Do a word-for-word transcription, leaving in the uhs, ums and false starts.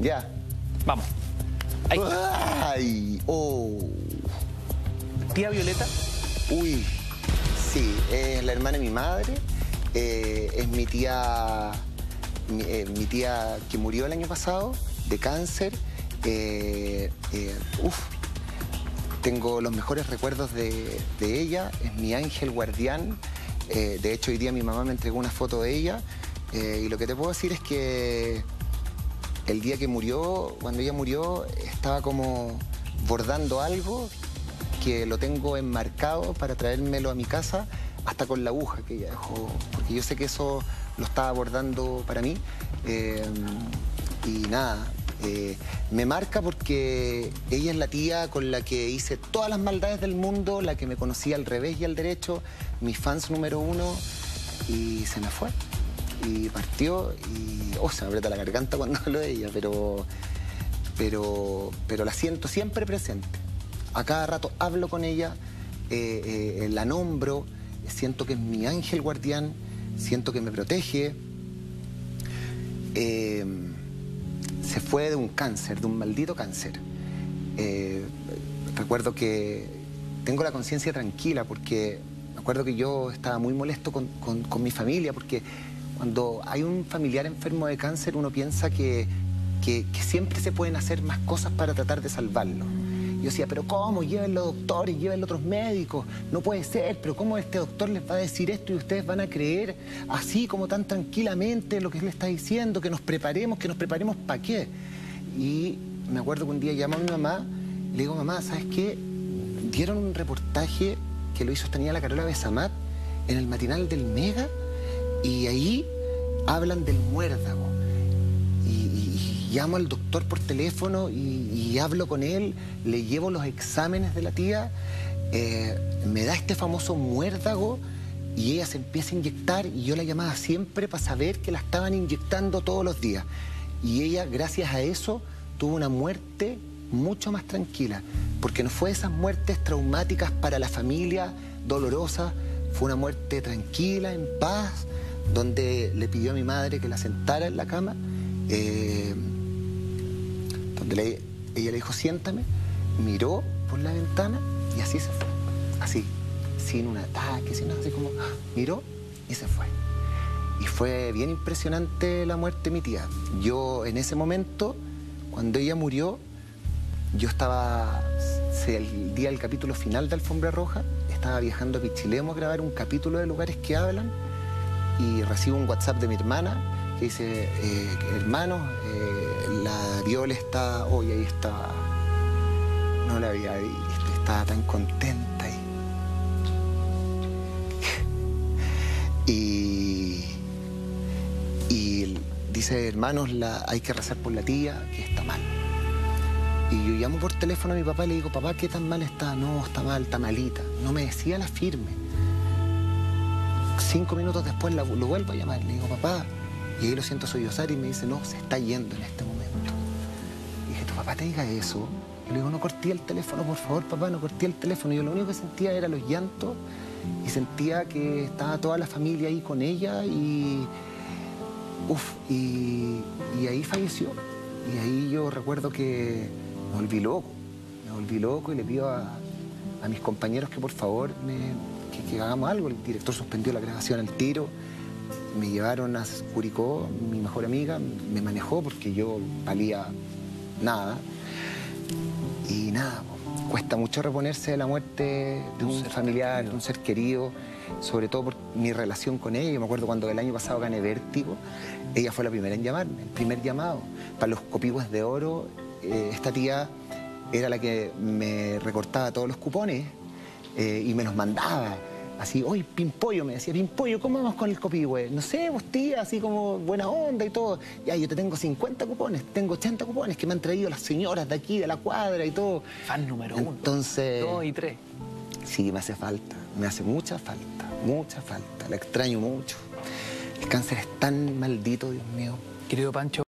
Ya. Vamos. Ahí. ¡Ay! ¡Oh! ¿Tía Violeta? Uy, sí, es la hermana de mi madre, eh, es mi tía, mi, eh, mi tía que murió el año pasado de cáncer. Eh, eh, uf, tengo los mejores recuerdos de, de ella, es mi ángel guardián. Eh, de hecho, hoy día mi mamá me entregó una foto de ella eh, y lo que te puedo decir es que el día que murió, cuando ella murió, estaba como bordando algo que lo tengo enmarcado para traérmelo a mi casa, hasta con la aguja que ella dejó, porque yo sé que eso lo estaba bordando para mí. Eh, y nada, eh, me marca porque ella es la tía con la que hice todas las maldades del mundo, la que me conocía al revés y al derecho, mi fans número uno, y se me fue. Y partió y, oh, se me aprieta la garganta cuando hablo de ella, pero, pero, pero la siento siempre presente. A cada rato hablo con ella, eh, eh, la nombro, siento que es mi ángel guardián, siento que me protege. Eh, se fue de un cáncer, de un maldito cáncer. Eh, recuerdo que tengo la conciencia tranquila porque me acuerdo que yo estaba muy molesto con, con, con mi familia porque cuando hay un familiar enfermo de cáncer uno piensa que, que, que siempre se pueden hacer más cosas para tratar de salvarlo. Yo decía, pero ¿cómo? Llévenlo doctores, llévenlo otros médicos. No puede ser, pero ¿cómo este doctor les va a decir esto y ustedes van a creer así como tan tranquilamente lo que él le está diciendo? Que nos preparemos, que nos preparemos ¿para qué? Y me acuerdo que un día llamo a mi mamá, le digo, mamá, ¿sabes qué? Dieron un reportaje que lo hizo esta niña, la Carola Besamat, en el matinal del Mega, y ahí hablan del muérdago. Llamo al doctor por teléfono y, y hablo con él, le llevo los exámenes de la tía, eh, me da este famoso muérdago y ella se empieza a inyectar y yo la llamaba siempre para saber que la estaban inyectando todos los días. Y ella, gracias a eso, tuvo una muerte mucho más tranquila, porque no fue esas muertes traumáticas para la familia, dolorosas, fue una muerte tranquila, en paz, donde le pidió a mi madre que la sentara en la cama. Eh, donde le, ella le dijo, siéntame, miró por la ventana y así se fue, así, sin un ataque, sin nada, así como, miró y se fue. Y fue bien impresionante la muerte de mi tía. Yo en ese momento, cuando ella murió, yo estaba, el día del capítulo final de Alfombra Roja, estaba viajando a Pichilemu a grabar un capítulo de Lugares que Hablan y recibo un WhatsApp de mi hermana que dice, eh, hermano, eh, la Viola está, hoy ahí está, no la había visto, estaba tan contenta. Y, y, y dice, hermanos, la, hay que rezar por la tía, que está mal. Y yo llamo por teléfono a mi papá y le digo, papá, ¿qué tan mal está? No, está mal, está malita. No me decía la firme. Cinco minutos después la, lo vuelvo a llamar, le digo, papá, y ahí lo siento sollozar y me dice, no, se está yendo en este momento. Y dije, tu papá te diga eso. Y le digo, no corté el teléfono, por favor, papá, no corté el teléfono. Y yo lo único que sentía era los llantos y sentía que estaba toda la familia ahí con ella y... Uf, y, y ahí falleció. Y ahí yo recuerdo que me volví loco, me volví loco y le pido a, a mis compañeros que por favor me, que, que hagamos algo. El director suspendió la grabación al tiro. Me llevaron a Curicó, mi mejor amiga, me manejó porque yo valía nada. Y nada, cuesta mucho reponerse de la muerte de un familiar, de un ser querido, sobre todo por mi relación con ella. Yo me acuerdo cuando el año pasado gané Vértigo, ella fue la primera en llamarme, el primer llamado. Para los Copihue de Oro, eh, esta tía era la que me recortaba todos los cupones eh, y me los mandaba. Así, oye, Pimpollo, me decía, Pimpollo, ¿cómo vamos con el Copihue? No sé, vos tía, así como buena onda y todo. Ya, yo te tengo cincuenta cupones, tengo ochenta cupones que me han traído las señoras de aquí, de la cuadra y todo. Fan número uno. Entonces... Dos y tres. Sí, me hace falta, me hace mucha falta, mucha falta. La extraño mucho. El cáncer es tan maldito, Dios mío. Querido Pancho.